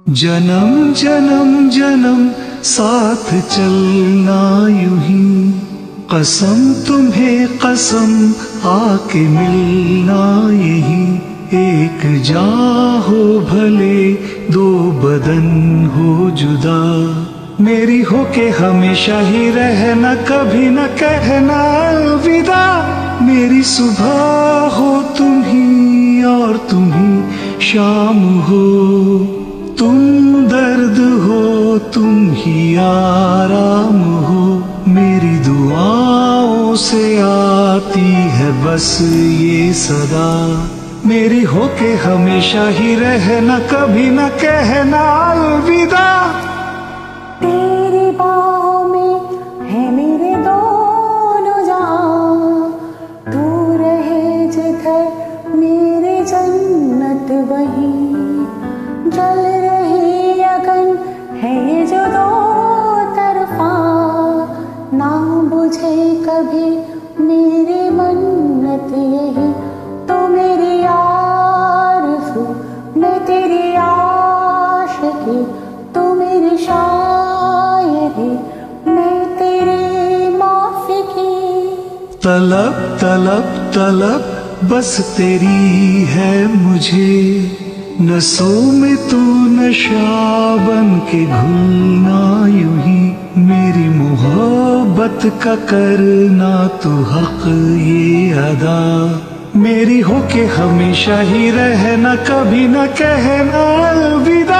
जन्म जन्म जन्म साथ चलना यूं ही, कसम तुम्हें कसम आके मिलना यही। एक जान हो भले दो बदन हो जुदा, मेरी हो के हमेशा ही रहना, कभी न कहना अलविदा। मेरी सुबह हो तुम ही और तुम ही शाम हो, तुम दर्द हो तुम ही आराम हो। मेरी दुआओं से आती है बस ये सदा, मेरी हो के हमेशा ही रहना, कभी न कहना अलविदा। तेरी बाहों में है मेरे दोनों जहां, तू रहे जिधर मेरी जन्नत वही। जल रही अगन है ये जो दो तरफा, ना बुझे कभी मेरी मन्नत यही। तो मेरी आरज़ू मैं तेरी आशिकी, तू मेरी शायरी मैं तेरी माफ़ी की। तलब तलब तलब बस तेरी है मुझे, नसों में तू नशा बन के घुलना यूं ही। मेरी मोहब्बत का करना तू हक ये अदा, मेरी हो के हमेशा ही रहना, कभी न कहना अलविदा।